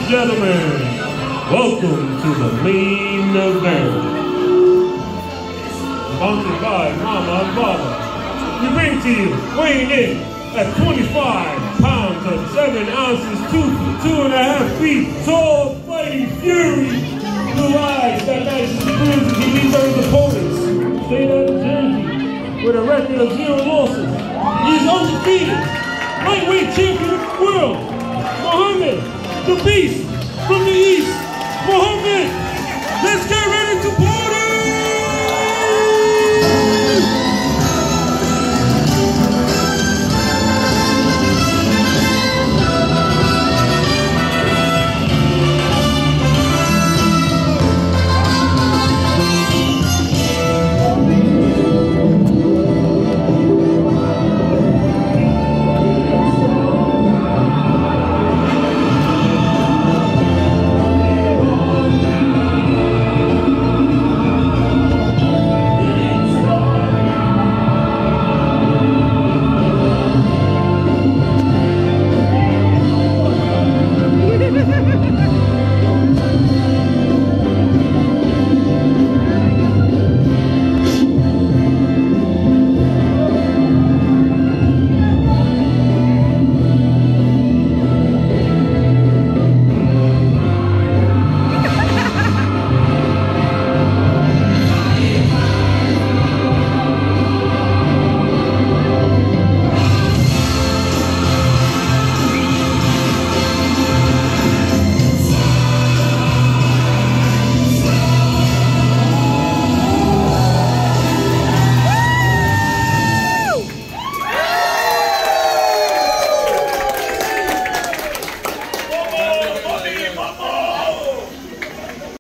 gentlemen, welcome to the main event. Sponsored by Mama and Baba. We bring to you, weighing in at 25 pounds and 7 ounces, 2.5 feet tall, fighting fury. Blue eyes, that nice experience he beats on his opponents. Straight out of Jersey, with a record of 0 losses. He's undefeated, lightweight champion of the world, Muhammad, the Beast from the East, Muhammad.